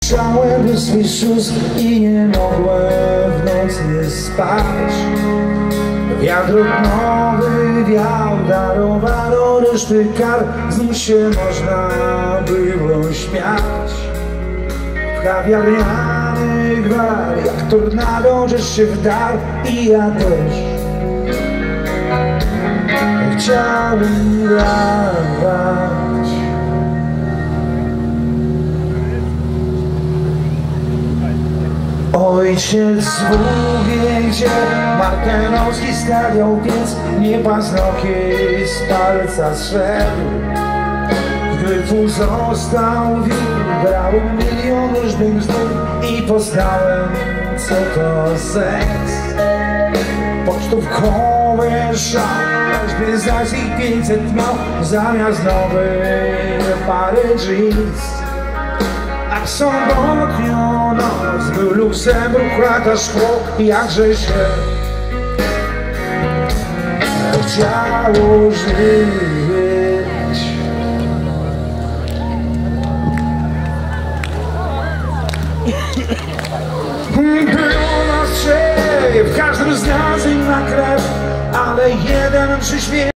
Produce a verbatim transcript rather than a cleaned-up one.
Słyszałem by swój sus i nie mogłem w nocy spać. Wiatr nowy wiał, darowano reszty kar. Znów się można było śmiać. W kawiarniany gwar, jak tornado, żeś się wdarł i ja też chciałem dawać. Ojciec mówi, gdzie Martenowski stawiał piec, nie paznokieć z palca zszedł. Gdy twój został wiór, brałem milion różnych znów i poznałem, co to seks. Pocztówkowy szał, choćby zaś ich pięćset miał, zamiast nowej pary jeans. A sobotnią noc był Luksemburg, lata szkło, jakże się chciało żyć. Było nas trzech, w każdym z nas inna krew, ale jeden przy śmierci.